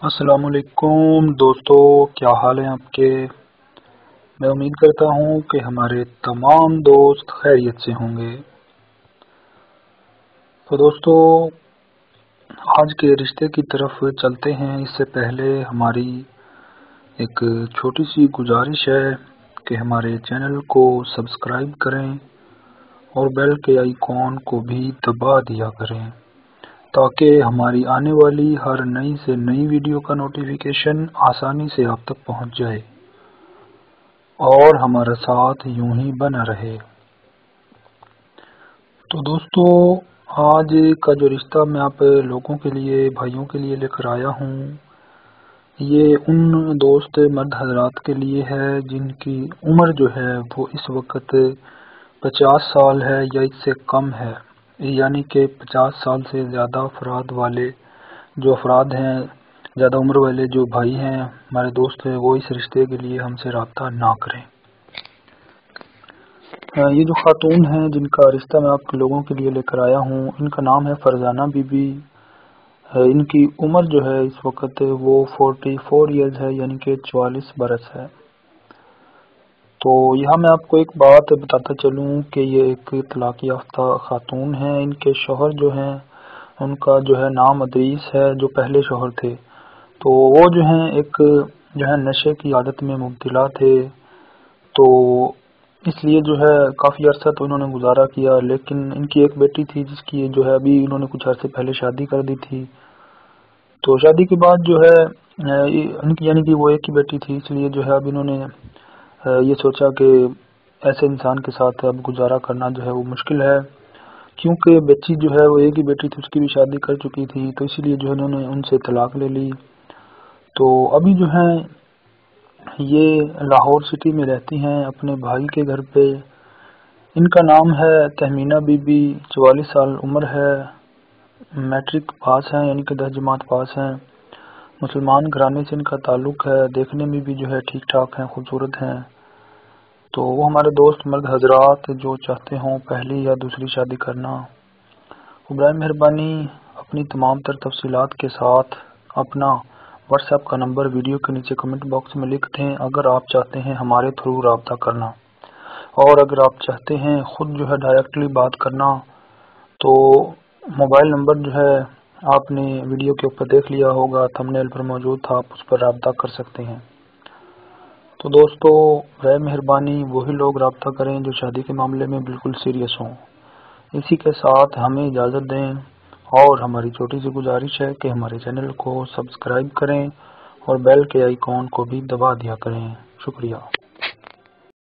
السلام علیکم دوستو، کیا حال ہیں آپ کے؟ میں امید کرتا ہوں کہ ہمارے تمام دوست خیریت سے ہوں گے۔ تو دوستو، آج کے رشتے کی طرف چلتے ہیں۔ اس سے پہلے ہماری ایک چھوٹی سی گزارش ہے کہ ہمارے چینل کو سبسکرائب کریں اور بیل کے آئیکن کو بھی دبا دیا کریں تاکہ ہماری آنے والی ہر نئی سے نئی ویڈیو کا نوٹیفیکیشن آسانی سے آپ تک پہنچ جائے اور ہمارا ساتھ یوں ہی بنا رہے۔ تو دوستو، آج کا جو رشتہ میں آپ لوگوں کے لیے، بھائیوں کے لیے لے کر آیا ہوں، یہ ان دوست مرد حضرات کے لیے ہے جن کی عمر جو ہے وہ اس وقت 50 سال ہے یا اس سے کم ہے، یعنی کہ 50 سال سے زیادہ افراد والے جو افراد ہیں، زیادہ عمر والے جو بھائی ہیں، ہمارے دوست ہیں، وہ اس رشتے کے لیے ہم سے رابطہ نہ کریں۔ یہ جو خاتون ہیں جن کا رشتہ میں آپ لوگوں کے لیے لے کر آیا ہوں، ان کا نام ہے فرزانہ بی بی۔ ان کی عمر جو ہے اس وقت وہ 44 ایئرز ہے، یعنی کہ 44 برس ہے۔ تو یہاں میں آپ کو ایک بات بتاتا چلوں کہ یہ ایک طلاق یافتہ خاتون ہیں۔ ان کے شوہر جو ہیں، ان کا جو ہے نام ادریس ہے، جو پہلے شوہر تھے۔ تو وہ جو ہیں ایک جو ہے نشے کی عادت میں مبتلا تھے، تو اس لیے جو ہے کافی عرصہ تو انہوں نے گزارا کیا، لیکن ان کی ایک بیٹی تھی جس کی جو ہے ابھی انہوں نے کچھ عرصے پہلے شادی کر دی تھی۔ تو شادی کے بعد جو ہے ان کی، یعنی کہ وہ ایک ہی بیٹی تھی، اس لیے جو ہے اب انہوں نے یہ سوچا کہ ایسے انسان کے ساتھ اب گزارا کرنا جو ہے وہ مشکل ہے، کیونکہ بچی جو ہے وہ ایک ہی بیٹی تھی، اس کی بھی شادی کر چکی تھی، تو اسی لیے جو ہے انہوں نے ان سے طلاق لے لی۔ تو ابھی جو ہے یہ لاہور سٹی میں رہتی ہیں اپنے بھائی کے گھر پہ۔ ان کا نام ہے تہمینہ بی بی، 44 سال عمر ہے، میٹرک پاس ہیں، یعنی کہ 10 جماعت پاس ہیں، مسلمان گھرانے سے ان کا تعلق ہے، دیکھنے میں بھی جو ہے ٹھیک ٹھاک ہیں، خوبصورت ہیں۔ تو وہ ہمارے دوست مرد حضرات جو چاہتے ہوں پہلی یا دوسری شادی کرنا، وہ برائے مہربانی اپنی تمام تر تفصیلات کے ساتھ اپنا واٹس ایپ کا نمبر ویڈیو کے نیچے کمنٹ باکس میں لکھ دیں اگر آپ چاہتے ہیں ہمارے تھرو رابطہ کرنا، اور اگر آپ چاہتے ہیں خود جو ہے ڈائریکٹلی بات کرنا تو موبائل نمبر جو ہے آپ نے ویڈیو کے اوپر دیکھ لیا ہوگا، تھمبنیل پر موجود تھا، آپ اس پر رابطہ کر سکتے ہیں۔ تو دوستو، برائے مہربانی وہی لوگ رابطہ کریں جو شادی کے معاملے میں بالکل سیریس ہوں۔ اسی کے ساتھ ہمیں اجازت دیں اور ہماری چھوٹی سی گزارش ہے کہ ہمارے چینل کو سبسکرائب کریں اور بیل کے آئیکن کو بھی دبا دیا کریں۔ شکریہ۔